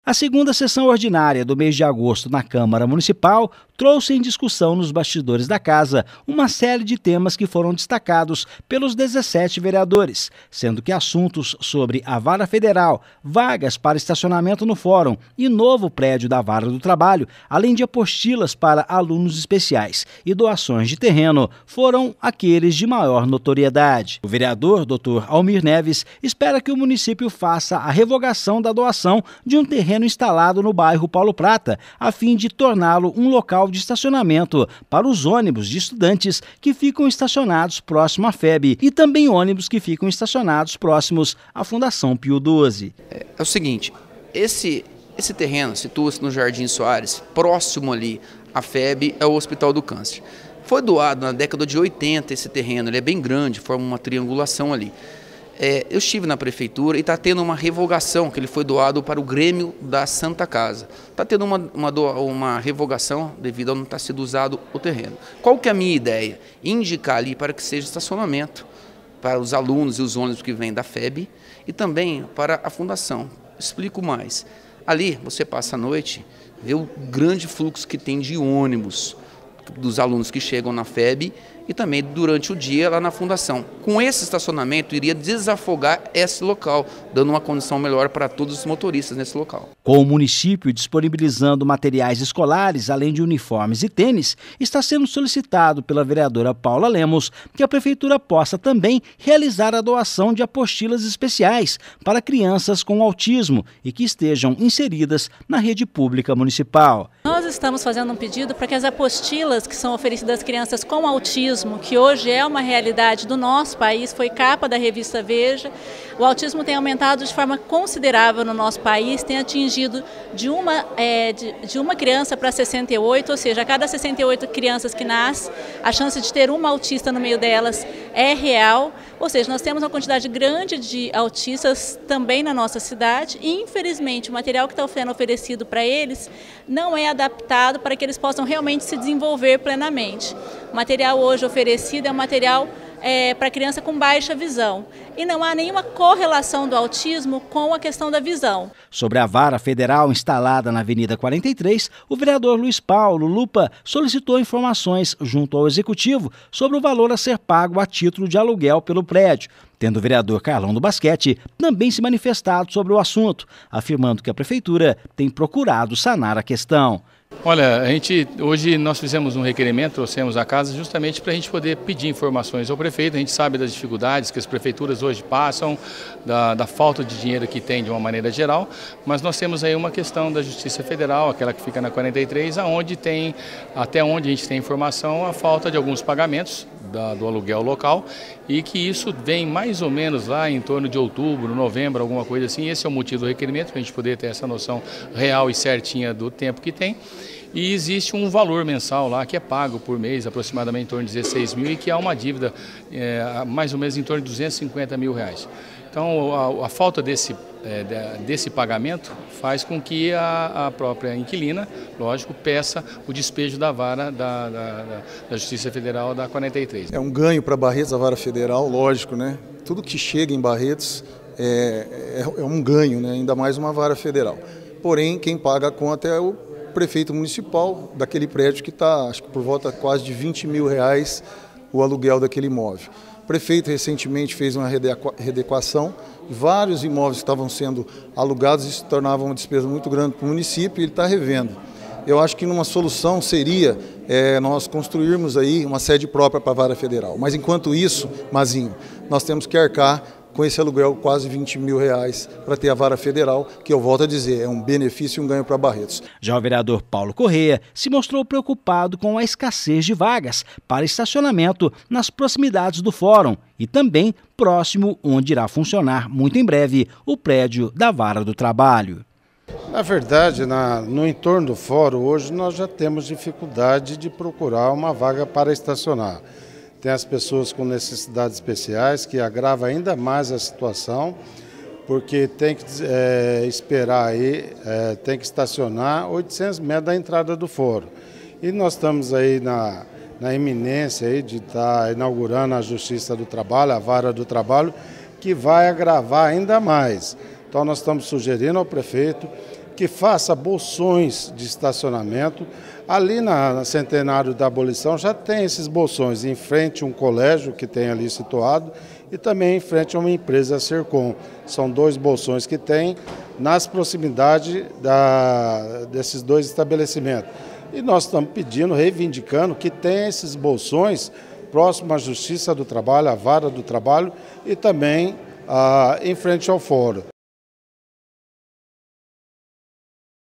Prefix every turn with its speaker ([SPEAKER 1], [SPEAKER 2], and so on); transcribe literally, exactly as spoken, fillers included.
[SPEAKER 1] A segunda sessão ordinária do mês de agosto na Câmara Municipal trouxe em discussão nos bastidores da casa uma série de temas que foram destacados pelos dezessete vereadores, sendo que assuntos sobre a Vara Federal, vagas para estacionamento no Fórum e novo prédio da Vara do Trabalho, além de apostilas para alunos especiais e doações de terreno, foram aqueles de maior notoriedade. O vereador doutor Almir Neves espera que o município faça a revogação da doação de um terreno instalado no bairro Paulo Prata, a fim de torná-lo um local de estacionamento para os ônibus de estudantes que ficam estacionados próximo à F E B e também ônibus que ficam estacionados próximos à Fundação Pio doze.
[SPEAKER 2] É, é o seguinte, esse, esse terreno situa-se no Jardim Soares, próximo ali à F E B, é o Hospital do Câncer. Foi doado na década de oitenta esse terreno, ele é bem grande, forma uma triangulação ali. É, eu estive na prefeitura e está tendo uma revogação, que ele foi doado para o Grêmio da Santa Casa. Está tendo uma, uma, uma revogação devido a não estar sendo usado o terreno. Qual que é a minha ideia? Indicar ali para que seja estacionamento para os alunos e os ônibus que vêm da F E B e também para a fundação. Explico mais. Ali você passa a noite, vê o grande fluxo que tem de ônibus dos alunos que chegam na F E B e também durante o dia lá na fundação. Com esse estacionamento iria desafogar esse local, dando uma condição melhor para todos os motoristas nesse local.
[SPEAKER 1] Com o município disponibilizando materiais escolares, além de uniformes e tênis, está sendo solicitado pela vereadora Paula Lemos que a prefeitura possa também realizar a doação de apostilas especiais para crianças com autismo e que estejam inseridas na rede pública municipal.
[SPEAKER 3] Nós estamos fazendo um pedido para que as apostilas que são oferecidas às crianças com autismo, que hoje é uma realidade do nosso país, foi capa da revista Veja. O autismo tem aumentado de forma considerável no nosso país, tem atingido de uma, é, de, de uma criança para sessenta e oito, ou seja, a cada sessenta e oito crianças que nascem, a chance de ter uma autista no meio delas é real. Ou seja, nós temos uma quantidade grande de autistas também na nossa cidade e, infelizmente, o material que está sendo oferecido para eles não é adaptado para que eles possam realmente se desenvolver plenamente. O material hoje oferecido é um material é, para criança com baixa visão e não há nenhuma correlação do autismo com a questão da visão.
[SPEAKER 1] Sobre a Vara Federal instalada na Avenida quarenta e três, o vereador Luiz Paulo Lupa solicitou informações junto ao Executivo sobre o valor a ser pago a título de aluguel pelo prédio, tendo o vereador Carlão do Basquete também se manifestado sobre o assunto, afirmando que a Prefeitura tem procurado sanar a questão.
[SPEAKER 4] Olha, a gente, hoje nós fizemos um requerimento, trouxemos à casa justamente para a gente poder pedir informações ao prefeito. A gente sabe das dificuldades que as prefeituras hoje passam, da, da falta de dinheiro que tem de uma maneira geral, mas nós temos aí uma questão da Justiça Federal, aquela que fica na quarenta e três, aonde tem, até onde a gente tem informação, a falta de alguns pagamentos da, do aluguel local e que isso vem mais ou menos lá em torno de outubro, novembro, alguma coisa assim. Esse é o motivo do requerimento, para a gente poder ter essa noção real e certinha do tempo que tem. E existe um valor mensal lá que é pago por mês, aproximadamente em torno de dezesseis mil, e que há uma dívida é, mais ou menos em torno de duzentos e cinquenta mil reais. Então, a, a falta desse, é, desse pagamento faz com que a, a própria inquilina, lógico, peça o despejo da vara da, da, da Justiça Federal da quarenta e três.
[SPEAKER 5] É um ganho para Barretos, a vara federal, lógico, né? Tudo que chega em Barretos é, é, é um ganho, né? Ainda mais uma vara federal. Porém, quem paga a conta é o prefeito municipal daquele prédio que está, acho que por volta quase de vinte mil reais o aluguel daquele imóvel. O prefeito recentemente fez uma readequação, vários imóveis que estavam sendo alugados e se tornavam uma despesa muito grande para o município e ele está revendo. Eu acho que uma solução seria é, nós construirmos aí uma sede própria para a Vara Federal. Mas enquanto isso, Mazinho, nós temos que arcar com esse aluguel quase vinte mil reais para ter a Vara Federal, que eu volto a dizer, é um benefício e um ganho para Barretos.
[SPEAKER 1] Já o vereador Paulo Correia se mostrou preocupado com a escassez de vagas para estacionamento nas proximidades do Fórum e também próximo onde irá funcionar muito em breve o prédio da Vara do Trabalho.
[SPEAKER 6] Na verdade, na, no entorno do Fórum, hoje nós já temos dificuldade de procurar uma vaga para estacionar. Tem as pessoas com necessidades especiais, que agrava ainda mais a situação, porque tem que é, esperar aí, é, tem que estacionar oitocentos metros da entrada do Fórum. E nós estamos aí na, na iminência aí de estar inaugurando a Justiça do Trabalho, a Vara do Trabalho, que vai agravar ainda mais. Então nós estamos sugerindo ao prefeito que faça bolsões de estacionamento. Ali na, na Centenário da Abolição já tem esses bolsões, em frente a um colégio que tem ali situado e também em frente a uma empresa Sercom. São dois bolsões que tem nas proximidades da, desses dois estabelecimentos. E nós estamos pedindo, reivindicando que tenha esses bolsões próximo à Justiça do Trabalho, à Vara do Trabalho e também ah, em frente ao Fórum.